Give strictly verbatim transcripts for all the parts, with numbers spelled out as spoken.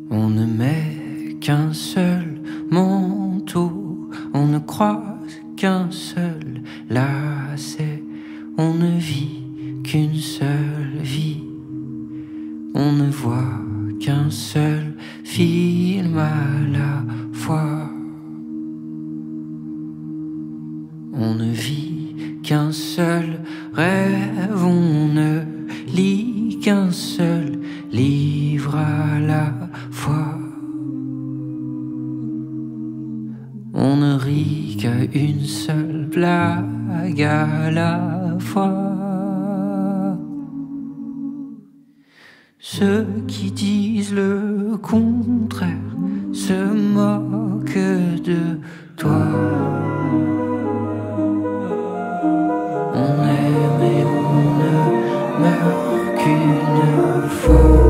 On ne met qu'un seul manteau, on ne croise qu'un seul lacet, on ne vit qu'une seule vie, on ne voit qu'un seul film à la fois. On ne vit qu'un seul rêve, on ne lit qu'un seul livre à la fois. On ne rit qu'à une seule blague à la fois. Ceux qui disent le contraire se moquent de toi. On aime et on ne meurt qu'une fois.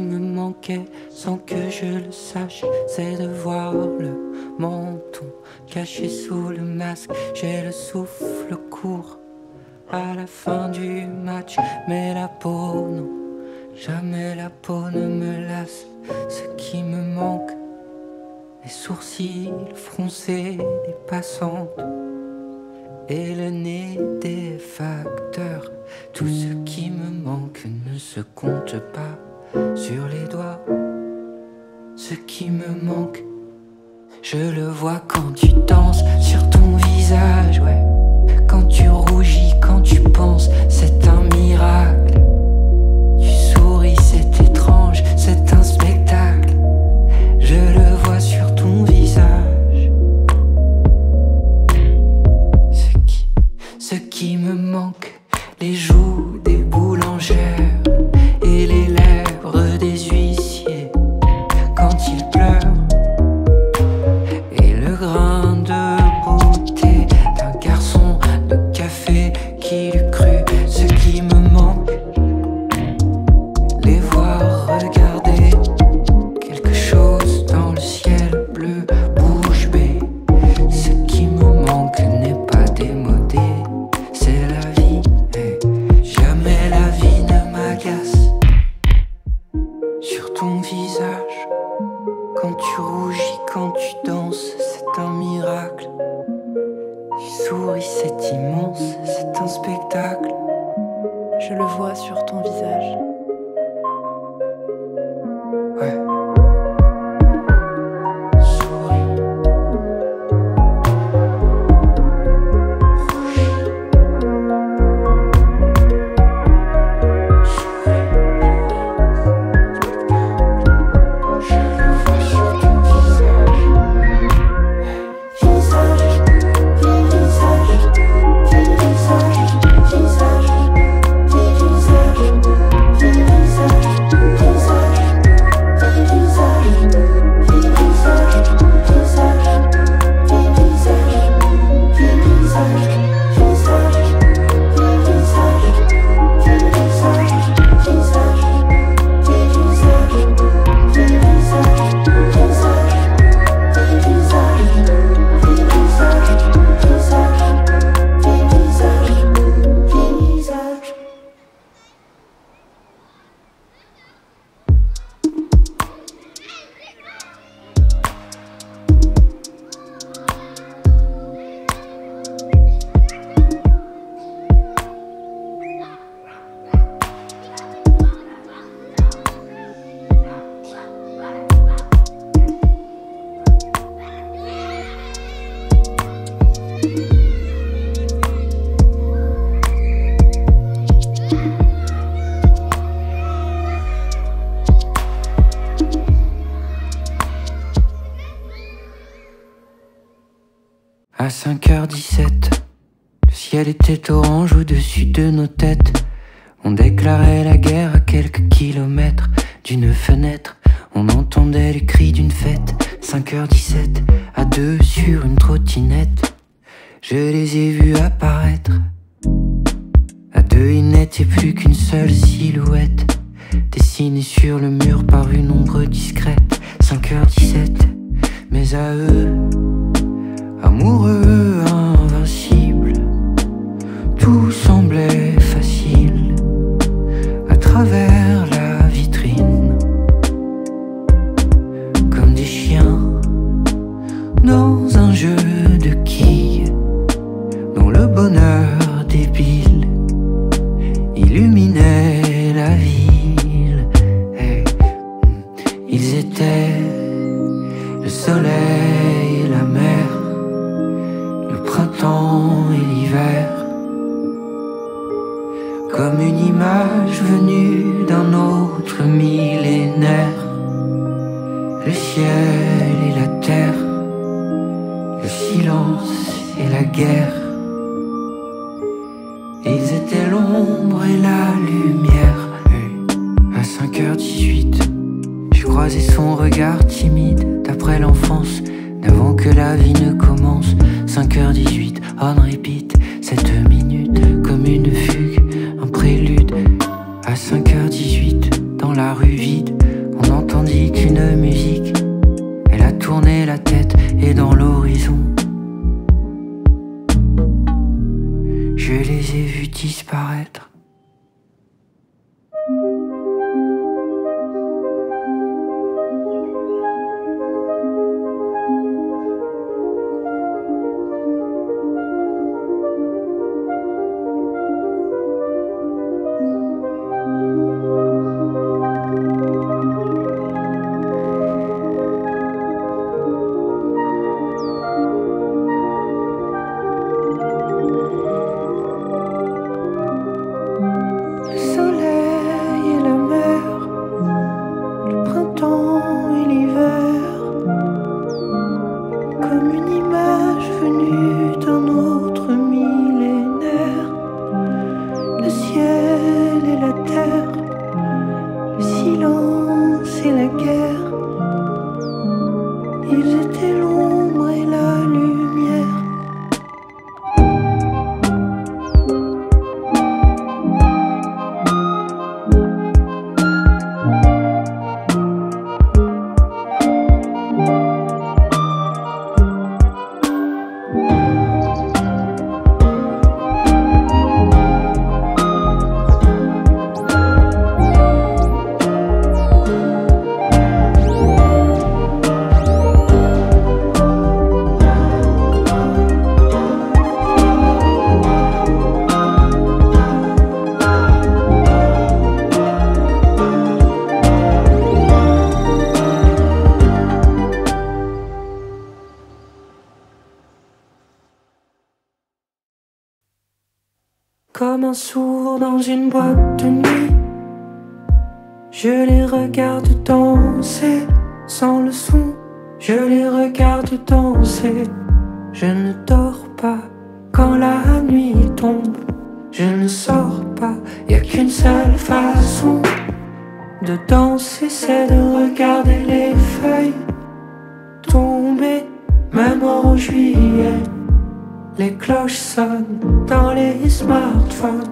me manquait sans que je le sache, c'est de voir le menton caché sous le masque. J'ai le souffle court à la fin du match, mais la peau non, jamais la peau ne me lasse. Ce qui me manque, les sourcils froncés des passantes et le nez des facteurs. Tout ce qui me manque ne se compte pas sur les doigts. Ce qui me manque, je le vois quand tu danses sur ton visage, ouais. Quand tu rougis, quand tu penses, c'est un miracle. Tu souris, c'est étrange, c'est un spectacle. Je le vois sur ton visage. Ce qui, ce qui me manque, les joues des boulangères et les lèvres des huissiers quand ils pleurent, et le grain de beauté d'un garçon de café qui l'eût cru. Ce qui me manque, les voir regarder quelque chose dans le ciel bleu bouche bée. Ce qui me manque n'est pas démodé, c'est la vie, et jamais la vie ne m'agace. Sur ton visage, quand tu rougis, quand tu danses, c'est un miracle. Tu souris, c'est immense, c'est un spectacle. Je le vois sur ton visage. Ouais. Souris. À cinq heures dix-sept, le ciel était orange au-dessus de nos têtes. On déclarait la guerre à quelques kilomètres d'une fenêtre. On entendait les cris d'une fête. Cinq heures dix-sept, à deux sur une trottinette. Je les ai vus apparaître. À deux, ils n'étaient plus qu'une seule silhouette, dessinée sur le mur par une ombre discrète. Cinq heures dix-sept, mais à eux, amoureux, invincibles, tout semblait facile à travers la vitrine, comme des chiens dans un jeu de quilles, dont le bonheur débile illuminait la ville. Et ils étaient le soleil et la mer, le printemps et l'hiver, comme une image venue d'un autre millénaire. Le ciel et la terre, le silence et la guerre. Et ils étaient l'ombre et la lumière. Et à cinq heures dix-huit, j'ai croisé son regard timide d'après l'enfance, d'avant que la vie ne commence. Cinq heures dix-huit, on repeat, cette minute comme une fugue, un prélude. À cinq heures dix-huit, dans la rue vide, de musique. Elle a tourné la tête et dans l'horizon, je les ai vus disparaître. Comme un sourd dans une boîte de nuit, je les regarde danser sans le son. Je les regarde danser. Je ne dors pas quand la nuit tombe. Je ne sors pas, y a qu'une seule façon de danser, c'est de regarder les feuilles tomber, même en juillet. Les cloches sonnent dans les smartphones.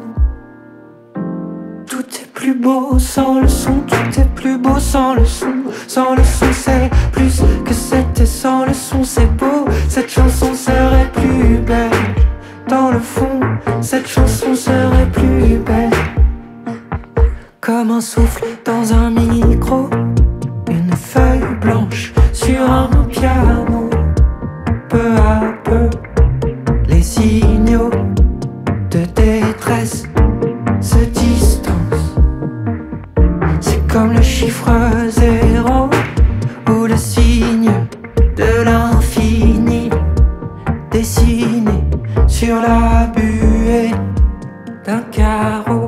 Tout est plus beau sans le son, tout est plus beau sans le son. Sans le son c'est plus que c'était, sans le son c'est beau. Cette chanson serait plus belle. Dans le fond, cette chanson serait plus belle. Comme un souffle dans un micro, une feuille blanche sur un piano. Peu à peu, les signaux de détresse se distancent. C'est comme le chiffre zéro ou le signe de l'infini dessiné sur la buée d'un carreau.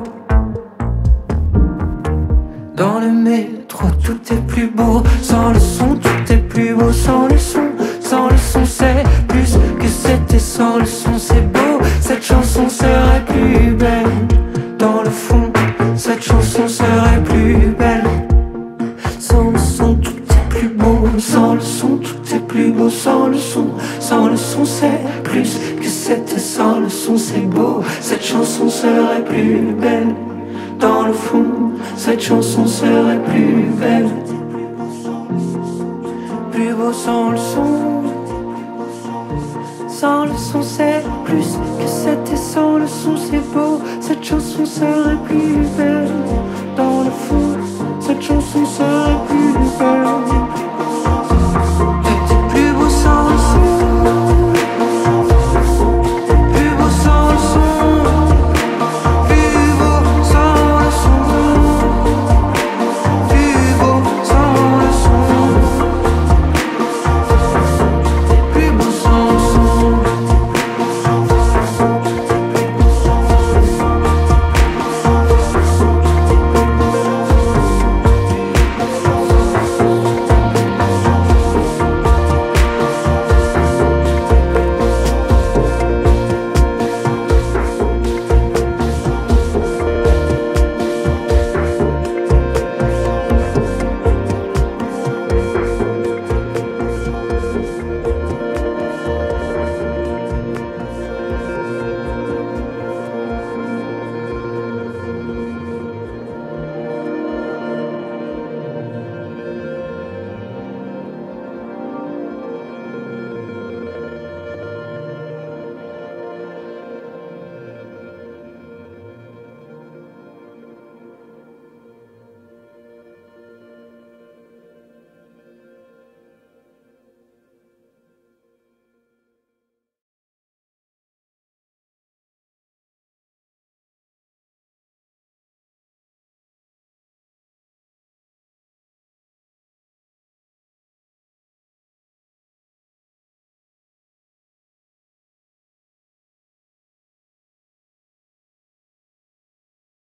Dans le métro, tout est plus beau sans le son, tout est plus beau sans le son. Sans le son c'est plus que c'était, sans le son c'est beau. Cette chanson serait plus belle. Dans le fond, cette chanson serait plus belle. Sans le son tout est plus beau, sans le son tout est plus beau. Sans le son, sans le son c'est plus que c'était, sans le son c'est beau. Cette chanson serait plus belle. Dans le fond, cette chanson serait plus belle. Plus beau sans le son. Sans le son c'est plus que c'était, sans le son c'est beau. Cette chanson serait plus belle. Dans le fond, cette chanson serait plus belle.